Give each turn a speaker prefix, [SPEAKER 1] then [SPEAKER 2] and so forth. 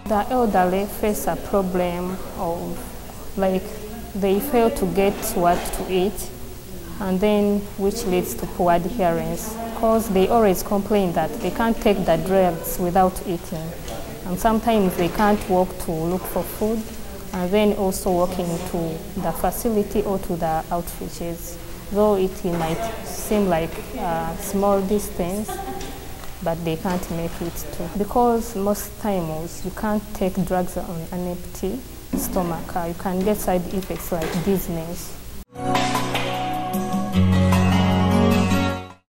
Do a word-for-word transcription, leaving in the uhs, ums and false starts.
[SPEAKER 1] The elderly face a problem of like they fail to get what to eat, and then which leads to poor adherence because they always complain that they can't take the drugs without eating, and sometimes they can't walk to look for food, and then also walking to the facility or to the outreaches, though it might seem like a small distance, but they can't make it too. Because most times you can't take drugs on an empty stomach. You can get side effects like dizziness.